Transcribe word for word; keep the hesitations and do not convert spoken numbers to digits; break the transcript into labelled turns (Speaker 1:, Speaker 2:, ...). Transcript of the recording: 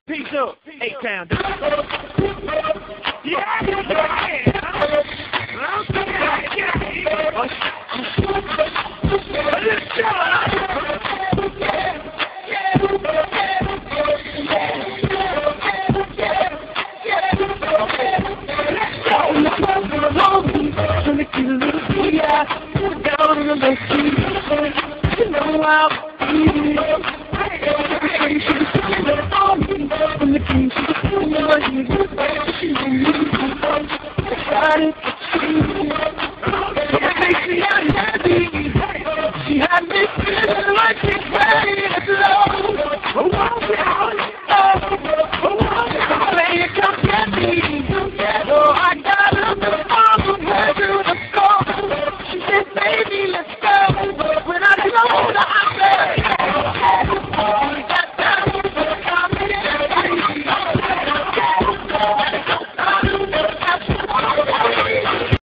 Speaker 1: Peace up, A-Town. Yeah, yeah. From the king to the king,